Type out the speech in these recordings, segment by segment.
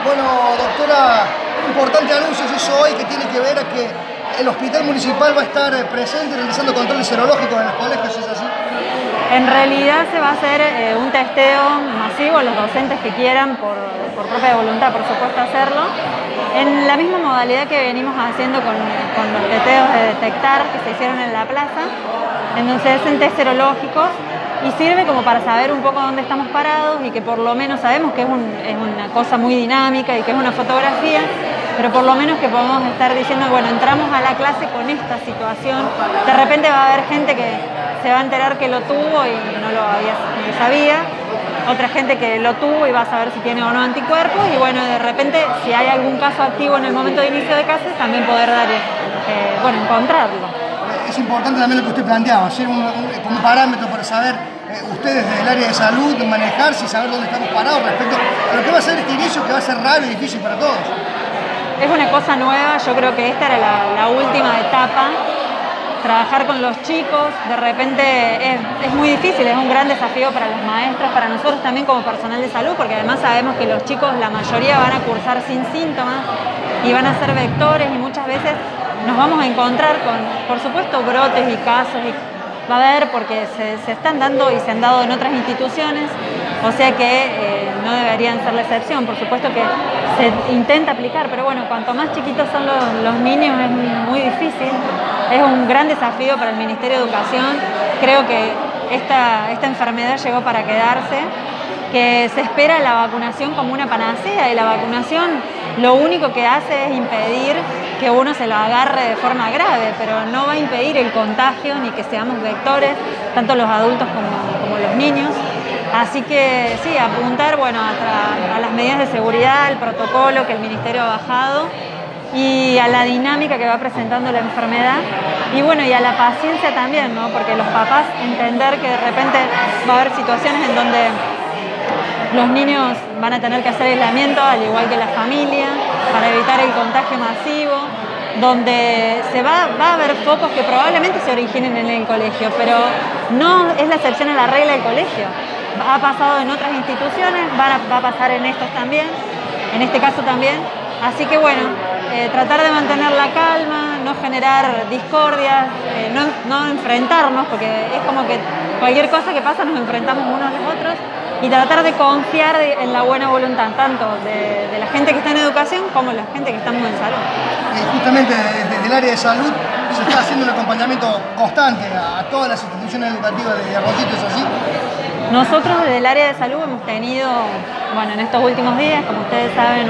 Bueno, doctora, un importante anuncio se hizo hoy que tiene que ver a que el hospital municipal va a estar presente realizando controles serológicos en los colegios, ¿es así? En realidad se va a hacer un testeo masivo a los docentes que quieran, por propia voluntad, por supuesto, hacerlo, en la misma modalidad que venimos haciendo con los testeos de detectar que se hicieron en la plaza, en donde se hacen test serológicos y sirve como para saber un poco dónde estamos parados y que por lo menos sabemos que es una cosa muy dinámica y que es una fotografía, pero por lo menos que podemos estar diciendo, bueno, entramos a la clase con esta situación, de repente va a haber gente que se va a enterar que lo tuvo y no lo sabía, otra gente que lo tuvo y va a saber si tiene o no anticuerpos, y bueno, de repente si hay algún caso activo en el momento de inicio de clases, también poder dar, encontrarlo. Es importante también lo que usted planteaba, hacer un parámetro para saber, ustedes desde el área de salud, manejarse y saber dónde estamos parados respecto a lo que va a ser este inicio, que va a ser raro y difícil para todos. Es una cosa nueva, yo creo que esta era la última etapa. Trabajar con los chicos de repente es muy difícil, es un gran desafío para los maestros, para nosotros también como personal de salud, porque además sabemos que los chicos, la mayoría van a cursar sin síntomas y van a ser vectores, y muchas veces nos vamos a encontrar con, por supuesto, brotes y casos, y va a haber porque se están dando y se han dado en otras instituciones, o sea que no deberían ser la excepción. Por supuesto que se intenta aplicar, pero bueno, cuanto más chiquitos son los niños es muy difícil. Es un gran desafío para el Ministerio de Educación. Creo que esta enfermedad llegó para quedarse, que se espera la vacunación como una panacea, y la vacunación lo único que hace es impedir que uno se lo agarre de forma grave, pero no va a impedir el contagio ni que seamos vectores, tanto los adultos como los niños. Así que sí, apuntar a las medidas de seguridad, al protocolo que el Ministerio ha bajado y a la dinámica que va presentando la enfermedad, y bueno, y a la paciencia también, ¿no? Porque los papás entender que de repente va a haber situaciones en donde los niños van a tener que hacer aislamiento, al igual que la familia, para evitar el contagio masivo, donde va a haber focos que probablemente se originen en el colegio, pero no es la excepción a la regla del colegio. Ha pasado en otras instituciones, va a pasar en estos también, en este caso también. Así que bueno, tratar de mantener la calma, no generar discordias, no enfrentarnos, porque es como que cualquier cosa que pasa nos enfrentamos unos a los otros, y tratar de confiar en la buena voluntad, tanto de la gente que está en educación como la gente que estamos en salud. Justamente desde el área de salud se está haciendo un acompañamiento constante a todas las instituciones educativas de Arroyito, ¿es así? Nosotros desde el área de salud hemos tenido, bueno, en estos últimos días, como ustedes saben,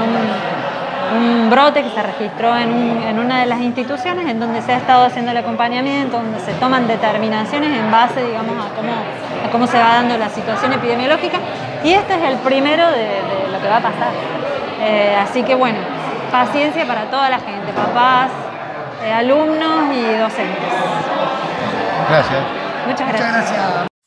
un brote que se registró en una de las instituciones, en donde se ha estado haciendo el acompañamiento, donde se toman determinaciones en base, digamos, a cómo se va dando la situación epidemiológica, y este es el primero de lo que va a pasar. Así que bueno, paciencia para toda la gente, papás, alumnos y docentes. Gracias. Muchas gracias. Muchas gracias.